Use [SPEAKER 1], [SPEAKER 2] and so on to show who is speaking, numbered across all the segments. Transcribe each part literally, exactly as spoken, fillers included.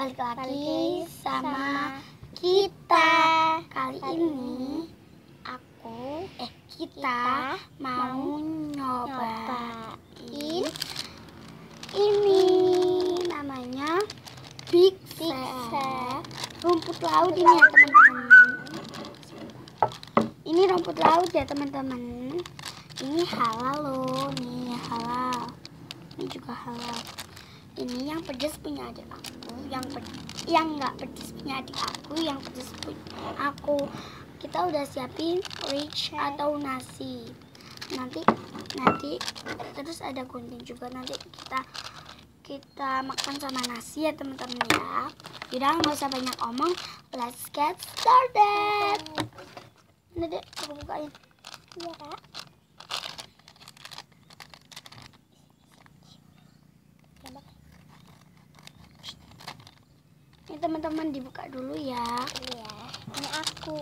[SPEAKER 1] balik lagi sama kita. Kali ini aku eh kita mau nyobain ini, namanya Big Set rumput laut ini ya teman-teman. Ini rumput laut ya teman-teman. Ini halal loh, nih halal. Ini juga halal. Ini yang pedas punya adik aku, yang pedas, yang nggak pedas punya adik aku, yang pedas punya aku. Kita udah siapin rich atau nasi. Nanti nanti terus ada gunting juga, nanti kita kita makan sama nasi ya teman-teman ya. Udah nggak usah banyak omong, let's get started. Ini deh aku bukain.
[SPEAKER 2] Iya kak.
[SPEAKER 1] Ini teman-teman dibuka dulu ya.
[SPEAKER 2] Iya. Ini aku.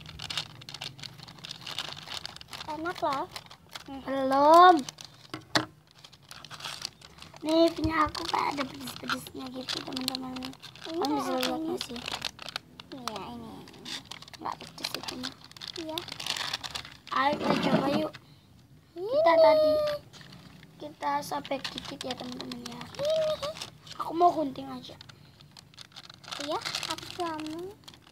[SPEAKER 2] Enak loh.
[SPEAKER 1] Belum. Nih punya aku kayak ada pedes-pedesnya gitu teman-teman. Kamu bisa lihat nggak sih?
[SPEAKER 2] Iya ini.
[SPEAKER 1] Nggak pedes itu mah.
[SPEAKER 2] Iya.
[SPEAKER 1] Ayo kita coba yuk. Kita tadi kita sobek dikit ya teman-teman ya. Aku mau gunting aja.
[SPEAKER 2] Iya, aku kamu.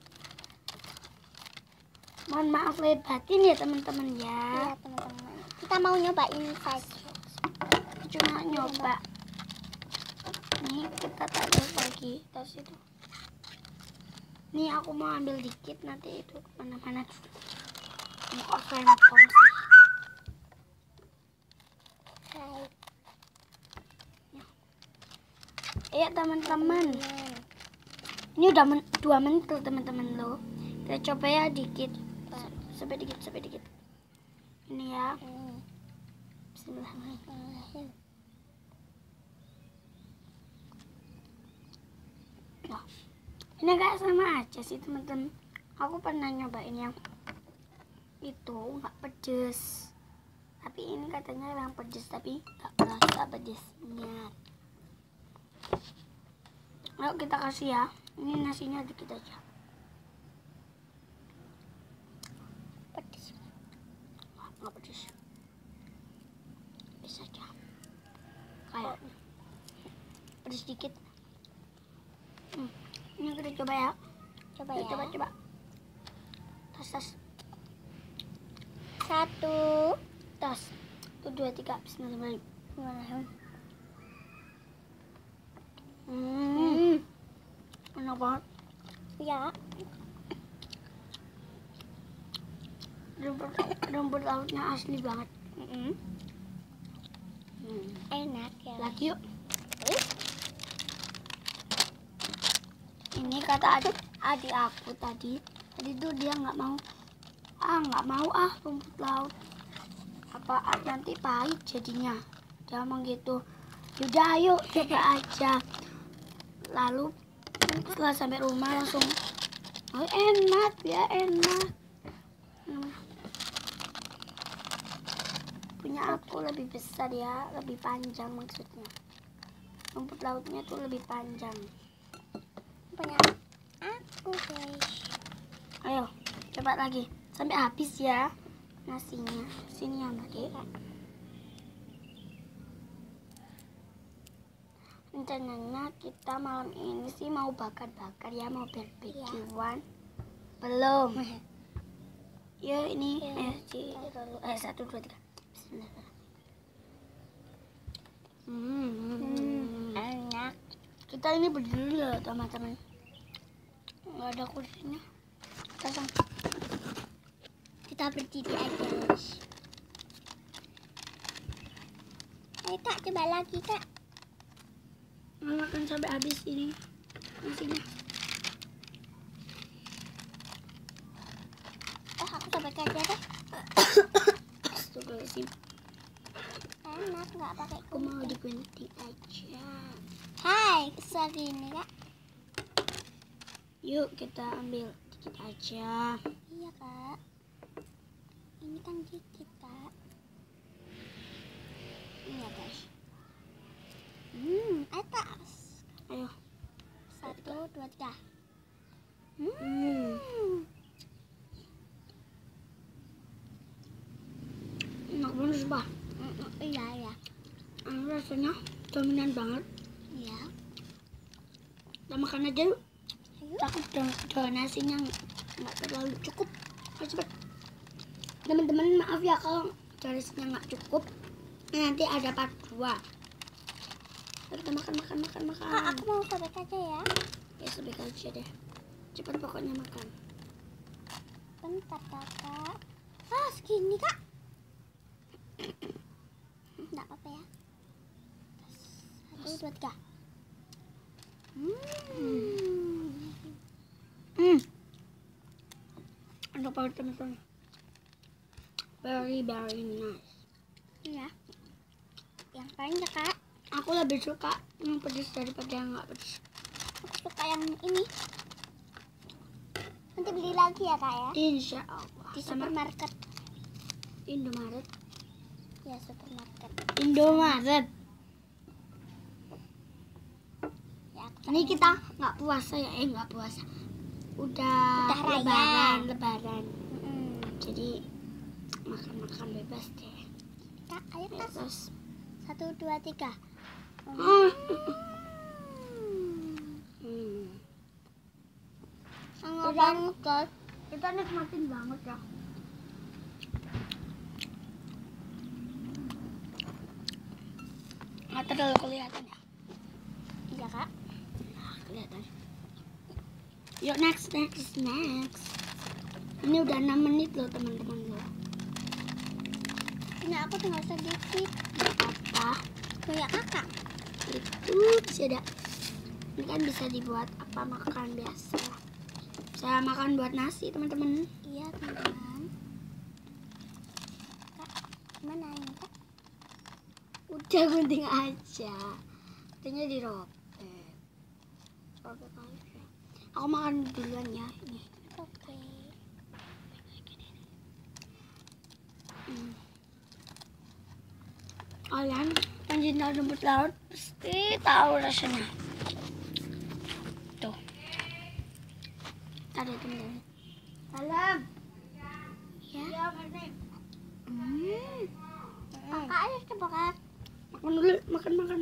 [SPEAKER 1] Mohon maaf lahir batin ya teman-teman ya.
[SPEAKER 2] Iya teman-teman. Kita mau nyobain saja.
[SPEAKER 1] Cuma nyoba. Nih kita taruh lagi tas itu. Nih aku mau ambil dikit, nanti itu kemana-mana. Ini kok rempong sih.
[SPEAKER 2] Hai.
[SPEAKER 1] Iya teman-teman. Ini udah men dua menit teman-teman loh. Kita coba ya dikit. Sampai dikit, sampai dikit. Ini ya.
[SPEAKER 2] Hmm.
[SPEAKER 1] Bismillahirrahmanirrahim. Nah, ini agak sama aja sih teman-teman. Aku pernah nyobain yang itu nggak pedes. Tapi ini katanya yang pedes, tapi nggak berasa pedesnya. Ayo kita kasih ya. Ini nasinya dikit aja.
[SPEAKER 2] Pedes.
[SPEAKER 1] Nggak pedes. Bisa aja. Kayak pedes dikit. Hmm. Ini kita coba ya.
[SPEAKER 2] Coba
[SPEAKER 1] Kita
[SPEAKER 2] ya.
[SPEAKER 1] Coba coba. Tas tas.
[SPEAKER 2] Satu.
[SPEAKER 1] Tas. Satu dua tiga. Bismillahirrahmanirrahim. Hmm. Enak banget.
[SPEAKER 2] Ya.
[SPEAKER 1] Rumput, rumput lautnya asli banget.
[SPEAKER 2] Mm-mm.
[SPEAKER 1] Hmm.
[SPEAKER 2] Enak ya.
[SPEAKER 1] Lagi yuk. Ini kata adik, adik aku tadi. Tadi tuh dia nggak mau. Ah nggak mau ah rumput laut. Apa nanti pahit jadinya. Dia ngomong gitu. Yaudah ayo coba aja. Lalu setelah sampai rumah langsung, oh enak ya enak. Hmm. Punya aku lebih besar ya, lebih panjang maksudnya. Rumput lautnya tuh lebih panjang.
[SPEAKER 2] Punya aku guys.
[SPEAKER 1] Ayo coba lagi sampai habis ya nasinya. Sini ya Mbak Dek. Rencananya kita malam ini sih mau bakar-bakar ya, mau barbekyuan. Belum. Ya ini eh si eh satu dua tiga. Hmm,
[SPEAKER 2] Hmm, enak.
[SPEAKER 1] kita ini berdiri loh teman-teman. Nggak ada kursinya. Pasang.
[SPEAKER 2] Kita berdiri aja guys. Ayo kak, coba lagi kak.
[SPEAKER 1] Makan sampai habis ini nasinya.
[SPEAKER 2] Oh aku coba aja deh.
[SPEAKER 1] Astagfirullahaladzim.
[SPEAKER 2] Enak nggak pakai
[SPEAKER 1] Aku mau
[SPEAKER 2] gunting.
[SPEAKER 1] digunting aja.
[SPEAKER 2] Hai, sorry ini kak.
[SPEAKER 1] Yuk kita ambil dikit aja.
[SPEAKER 2] Iya kak. Ini kan dikit kak.
[SPEAKER 1] Iya guys.
[SPEAKER 2] Hmm, atas.
[SPEAKER 1] Ayo.
[SPEAKER 2] Satu, dua, tiga.
[SPEAKER 1] Hmm. Enak banget sumpah.
[SPEAKER 2] Iya, iya.
[SPEAKER 1] Ini rasanya dominan banget.
[SPEAKER 2] Iya.
[SPEAKER 1] Kita makan aja yuk.
[SPEAKER 2] Ayo.
[SPEAKER 1] Takut dengan nasinya nggak terlalu cukup. Ayo cepet. Teman-teman maaf ya kalau nasinya nggak cukup. Nanti ada part dua. Kita makan makan makan makan.
[SPEAKER 2] Kak, aku mau sobek aja ya.
[SPEAKER 1] Ya sobek aja deh. Cepat pokoknya makan.
[SPEAKER 2] Bentar kakak. Ah, segini kak. Nggak apa-apa ya. Satu, dua, tiga. Hmm.
[SPEAKER 1] Hmm. Enak banget teman-teman. Very very nice.
[SPEAKER 2] Iya. Yang paling ya kak.
[SPEAKER 1] Aku lebih suka yang pedas daripada yang nggak pedas.
[SPEAKER 2] Aku suka yang ini. Nanti beli lagi ya kak ya.
[SPEAKER 1] Insya Allah.
[SPEAKER 2] Di
[SPEAKER 1] Sama
[SPEAKER 2] supermarket.
[SPEAKER 1] Indomaret.
[SPEAKER 2] Ya supermarket.
[SPEAKER 1] Indomaret.
[SPEAKER 2] Ya, aku
[SPEAKER 1] Ini kita nggak puasa ya, eh nggak puasa. Udah,
[SPEAKER 2] Udah raya.
[SPEAKER 1] lebaran, lebaran.
[SPEAKER 2] Hmm.
[SPEAKER 1] Jadi makan-makan bebas deh.
[SPEAKER 2] Kak, ayo kak.
[SPEAKER 1] Bebas.
[SPEAKER 2] Satu, dua, tiga.
[SPEAKER 1] Hmm. Hmm.
[SPEAKER 2] Sangat
[SPEAKER 1] Udah.
[SPEAKER 2] banget guys.
[SPEAKER 1] Kita nikmatin banget ya. Nggak terlalu kelihatan ya.
[SPEAKER 2] Iya kak.
[SPEAKER 1] Nah, kelihatan. Yuk next, next, next. Ini udah enam menit loh teman-teman loh.
[SPEAKER 2] Ini aku tinggal sedikit.
[SPEAKER 1] Gak apa-apa.
[SPEAKER 2] Kayak kakak.
[SPEAKER 1] Itu bisa ada. Ini kan bisa dibuat apa makan biasa. Saya makan buat nasi teman-teman.
[SPEAKER 2] Iya teman-teman. Kak, mana ini kak?
[SPEAKER 1] Udah gunting aja. Guntingnya dirobek. Robek aja. Aku makan duluan ya ini.
[SPEAKER 2] Oke.
[SPEAKER 1] Hmm. Kalian pencinta rumput laut pasti tahu rasanya. Tuh. Ada teman-teman. Salam.
[SPEAKER 2] Ya.
[SPEAKER 1] Hmm.
[SPEAKER 2] Kakak ayo coba kak.
[SPEAKER 1] Makan dulu, makan makan.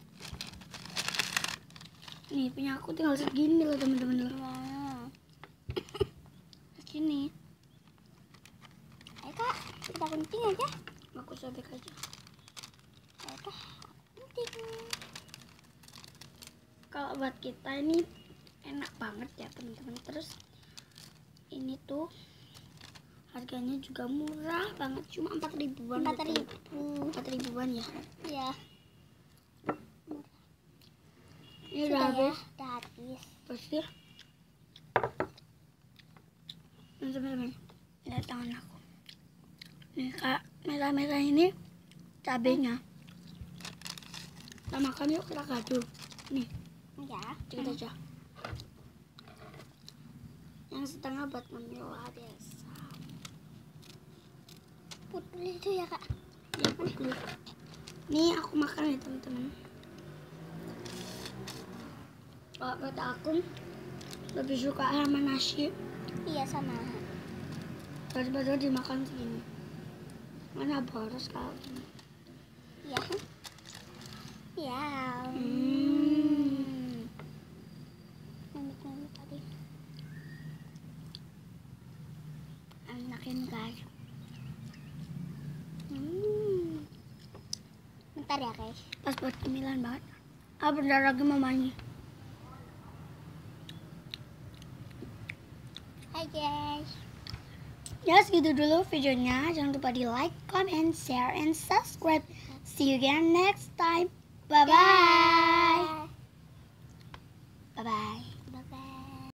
[SPEAKER 1] Nih punya aku tinggal segini loh teman-teman.
[SPEAKER 2] Wow.
[SPEAKER 1] Segini.
[SPEAKER 2] Ayo kak, kita gunting aja.
[SPEAKER 1] Aku sobek aja.
[SPEAKER 2] Ayo kak, gunting.
[SPEAKER 1] Kalau buat kita ini enak banget ya teman-teman. Terus ini tuh harganya juga murah banget, cuma empat ribuan.
[SPEAKER 2] Empat ribu.
[SPEAKER 1] Empat ribuan ya.
[SPEAKER 2] Iya.
[SPEAKER 1] Ini
[SPEAKER 2] Sudah
[SPEAKER 1] udah
[SPEAKER 2] ya,
[SPEAKER 1] habis.
[SPEAKER 2] udah habis.
[SPEAKER 1] Pasti. Teman-teman, lihat tangan aku. Nih kak, merah-merah ini cabenya. Kita makan yuk, kita gaduh. Nih,
[SPEAKER 2] Ya.
[SPEAKER 1] dikit aja. Yang setengah buat memilah biasa.
[SPEAKER 2] Putih itu ya kak.
[SPEAKER 1] Ya dulu. Nih aku makan ya teman-teman. Kalau kata aku lebih suka sama nasi
[SPEAKER 2] Iya sama.
[SPEAKER 1] daripada dimakan segini. Mana boros kalau gini.
[SPEAKER 2] Iya. Iya.
[SPEAKER 1] Hmm.
[SPEAKER 2] Nunduk-nunduk tadi.
[SPEAKER 1] Enak ini guys.
[SPEAKER 2] Hmm. Bentar ya guys.
[SPEAKER 1] Pas buat cemilan banget. Ah bentar lagi mau mandi.
[SPEAKER 2] Hai guys.
[SPEAKER 1] Ya segitu dulu videonya. Jangan lupa di like, comment, share, and subscribe. See you again next time. Bye bye. Bye bye.